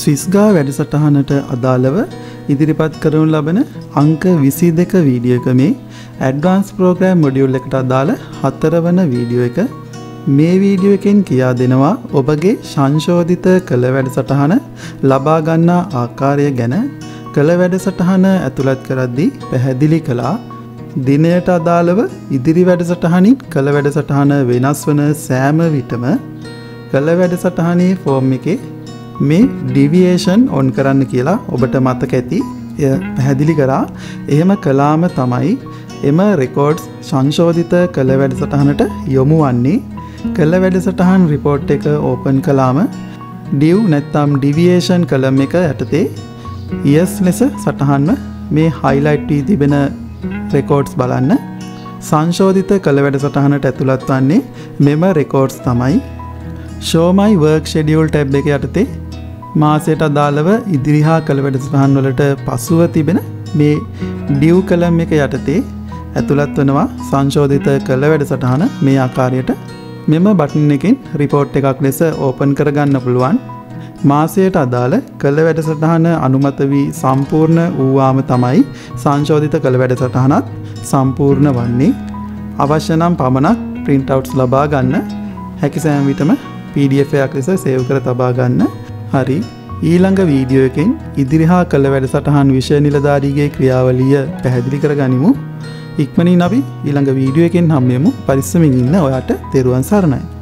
ස්විස්ගා වැඩසටහනට අදාළව ඉදිරිපත් කරනු ලබන අංක 22 වීඩියෝ එක මේ ඇඩ්වාන්ස් ප්‍රෝග්‍රෑම් මොඩියුල් එකට අදාළ 4 වන වීඩියෝ එක. මේ වීඩියෝ එකෙන් කියා දෙනවා ඔබගේ සංශෝධිත කළ වැඩසටහන ලබා ගන්නා ආකාරය ගැන. කළ වැඩසටහන ඇතුළත් කරද්දී පැහැදිලි කළා දිනයට අදාළව ඉදිරි වැඩසටහනින් කළ වැඩසටහන වෙනස් වන සෑම විටම කළ වැඩසටහනේ ෆෝම් එකේ මේ ඩිවියේෂන් ඔන් කරන්න කියලා ඔබට මතක ඇති. එය පැහැදිලි කරා. එහෙම කළාම තමයි එම රෙකෝඩ්ස් සංශෝධිත කළ වැඩසටහනට යොමු වන්නේ. කළ වැඩසටහන් රිපෝට් එක ඕපන් කළාම ඩිව් නැත්නම් ඩිවියේෂන් කලම් එක යටතේ yes ලෙස සටහන්ව මේ highlight වී තිබෙන රෙකෝඩ්ස් බලන්න. සංශෝධිත කළ වැඩසටහනට ඇතුළත් වන්නේ මෙම රෙකෝඩ්ස් තමයි. show my work schedule tab එක යටතේ මාසයට අදාළව ඉදිරි හා කළ වැඩසටහන් වලට පසුව තිබෙන මේ ඩිව් කලම් එක යටතේ ඇතුළත් වෙනවා සංශෝධිත කළ වැඩසටහන මේ ආකාරයට. මෙම බටන් එකෙන් රිපෝට් එකක් ලෙස ඕපන් කරගන්න පුළුවන්. මාසයට අදාළ කළ වැඩසටහන අනුමත වී සම්පූර්ණ වූවාම තමයි සංශෝධිත කළ වැඩසටහනත් සම්පූර්ණ වන්නේ. අවශ්‍ය නම් පමණක් print outs ලබා ගන්න. හැකි සෑම විටම PDF එකක් ලෙස සේව් කර තබා ගන්න. හරි, ඊළඟ වීඩියෝ එකෙන් ඉදිරි හා කළ වැඩසටහන් විෂය නිලධාරීගේ ක්‍රියාවලිය පැහැදිලි කරගනිමු. ඉක්මනින් අපි ඊළඟ වීඩියෝ එකෙන් හම්බෙමු. පරිස්සමින් ඉන්න ඔයාට තෙරුවන් සරණයි.